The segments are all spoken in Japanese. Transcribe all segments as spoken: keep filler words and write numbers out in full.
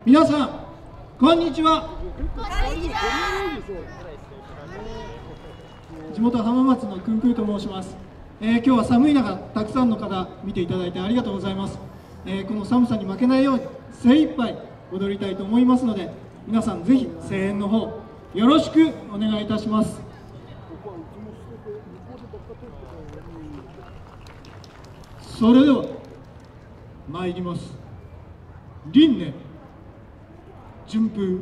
皆さんこんにちは。地元浜松のクンクーと申します。えー、今日は寒い中たくさんの方見ていただいてありがとうございます。えー、この寒さに負けないように精一杯踊りたいと思いますので、皆さんぜひ声援の方よろしくお願いいたします。それでは参ります。輪廻順風。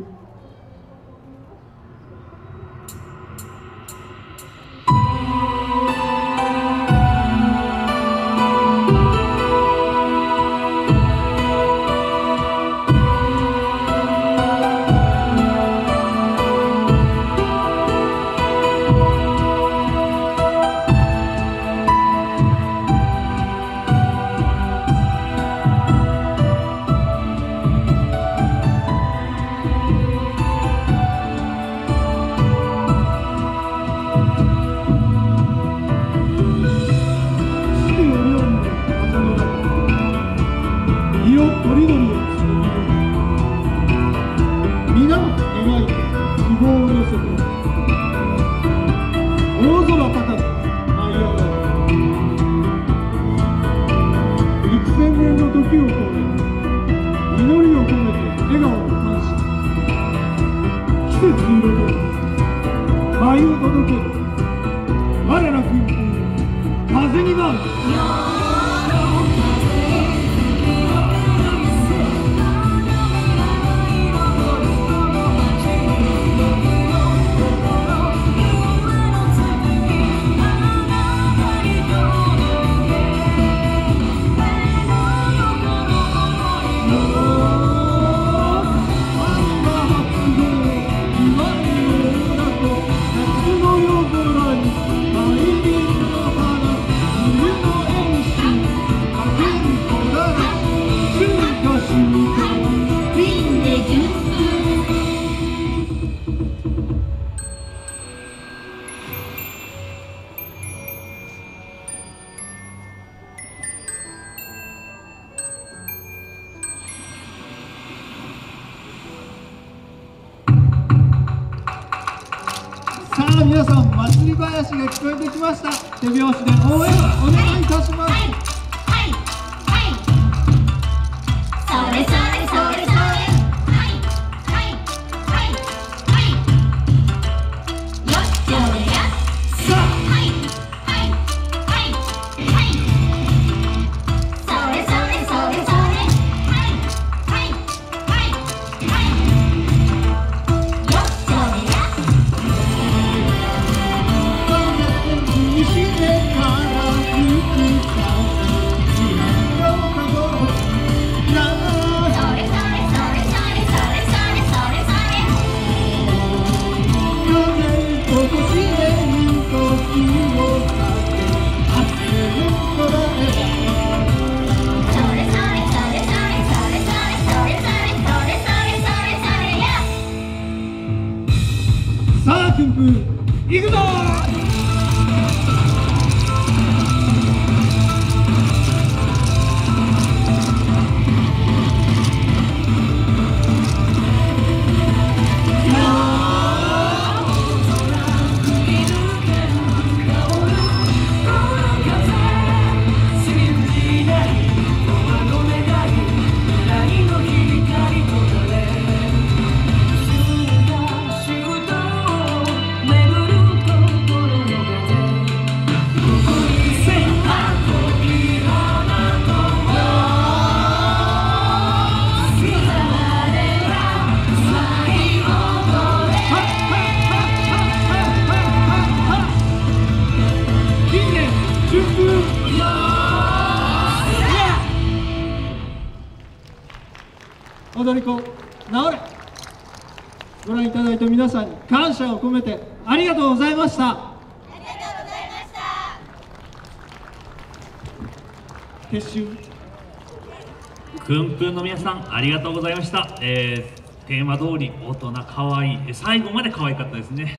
舞を届ける我ら軍風に舞う。さあ皆さん、祭り囃子が聞こえてきました。手拍子で応援お願いいたします。はいはいはいはい、それそれそれそれ、はいはいはいはい、よっしゃれやさあ、はいはいはいはい、それそれそれそれ、はいはいはいはい、よっしゃれやさあ、訓風いくぞー。踊り子直れ。ご覧いただいた皆さんに感謝を込めてありがとうございました。ありがとうございました。撤収。 訓風の皆さんありがとうございました。えー、テーマ通り大人可愛い、最後まで可愛かったですね。